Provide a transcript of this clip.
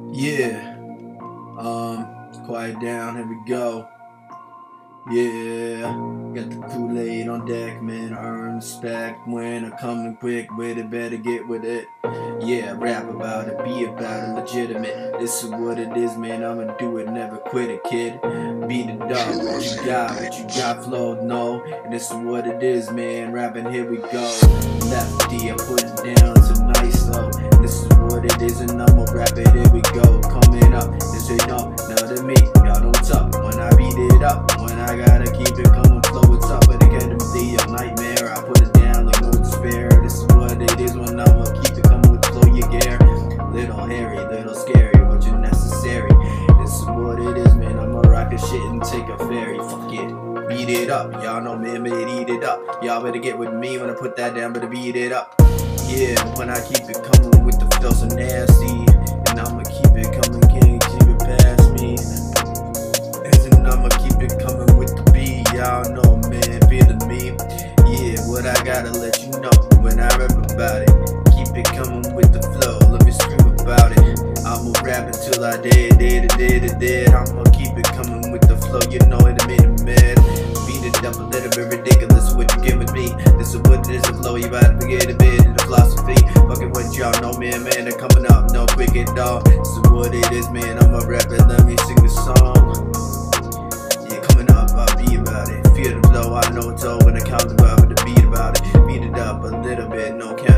Yeah, quiet down, here we go. Yeah, got the Kool-Aid on deck, man. I earn respect when I come in quick with it, better get with it. Yeah, rap about it, be about it, legitimate. This is what it is, man. I'ma do it, never quit it, kid. Beat it up, what you got, flow, no. And this is what it is, man. Rapping, here we go. Lefty, I put it down tonight, so this is what it is, and I'ma rap it, here we go. Coming up, this ain't nothing to me. Y'all don't talk when I beat it up. When I gotta keep it coming, flow it's up. But again, a nightmare. I put it down like no despair. This is what it is when I'ma keep it coming with flow you care. Little hairy, little scary, but you're necessary. This is what it is, man. I'ma rock a shit and take a ferry. Fuck it, beat it up. Y'all know me, man, eat it up. Y'all better get with me when I put that down, better beat it up. Yeah, when I keep it coming with the flow so nasty, and I'ma keep it coming, can't keep it past me. And I'ma keep it coming with the beat, y'all know, man, feeling me. Yeah, what I gotta let you know when I rap about it. Keep it coming with the flow, let me scream about it. I'ma rap until I dead. I'ma keep it coming with the flow, you know it made it mad. Beat it up a little bit ridiculous, what you get with me. This is what it is, the flow, you about to forget a bit of the philosophy. Fucking what y'all know, man, they're coming up, no quick at all. This is what it is, man, I'ma rap it, let me sing the song. Yeah, coming up, I'll be about it. Feel the flow, I know it's all when I count about it, the beat about it. Beat it up a little bit, no count.